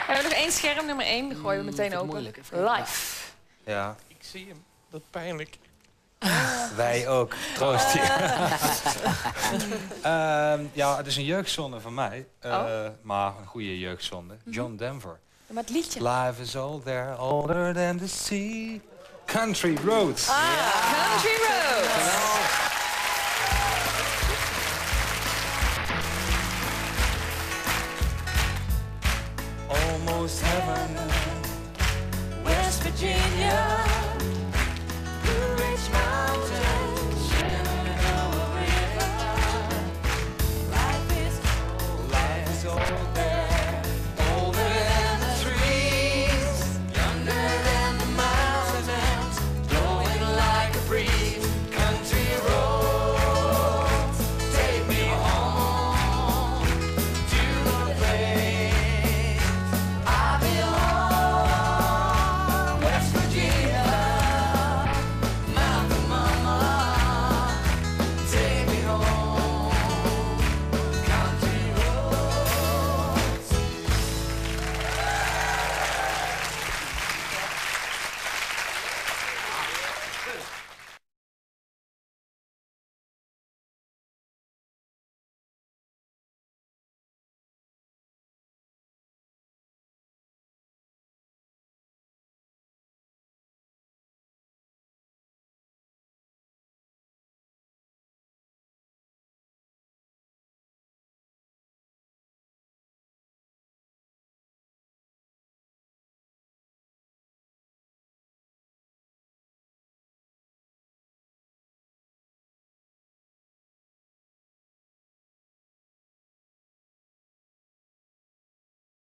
We hebben nog één scherm, nummer 1. Die gooien we meteen open. Moeilijk. Live. Ja. Ik zie hem. Dat is pijnlijk. Wij ook. Troost je. Ja, het is een jeugdzonde van mij. Maar een goede jeugdzonde. John Denver. Maar het liedje. Life is older, older than the sea. Country Roads. Country Roads. Almost heaven. West Virginia.